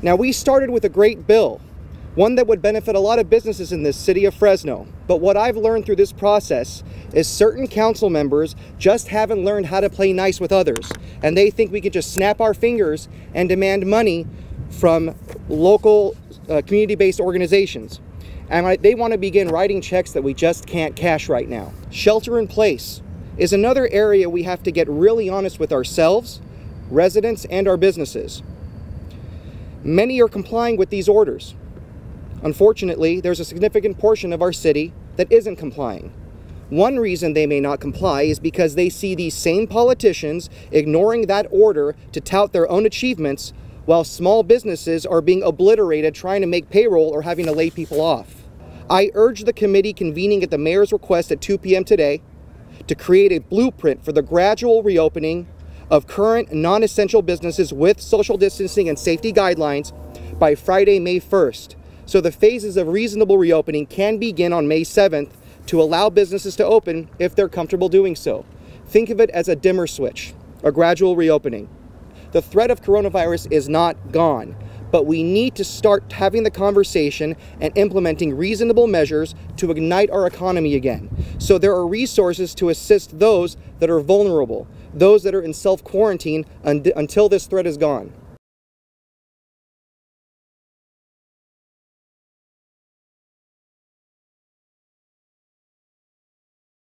Now, we started with a great bill, one that would benefit a lot of businesses in this city of Fresno. But what I've learned through this process is certain council members just haven't learned how to play nice with others. And they think we could just snap our fingers and demand money from local community-based organizations. And they want to begin writing checks that we just can't cash right now. Shelter in place is another area we have to get really honest with ourselves, residents, and our businesses. Many are complying with these orders. Unfortunately, there's a significant portion of our city that isn't complying. One reason they may not comply is because they see these same politicians ignoring that order to tout their own achievements, while small businesses are being obliterated trying to make payroll or having to lay people off. I urge the committee convening at the mayor's request at 2 p.m. today to create a blueprint for the gradual reopening of current non-essential businesses with social distancing and safety guidelines by Friday, May 1st, so the phases of reasonable reopening can begin on May 7th to allow businesses to open if they're comfortable doing so. Think of it as a dimmer switch, a gradual reopening. The threat of coronavirus is not gone, but we need to start having the conversation and implementing reasonable measures to ignite our economy again. So there are resources to assist those that are vulnerable, those that are in self-quarantine until this threat is gone.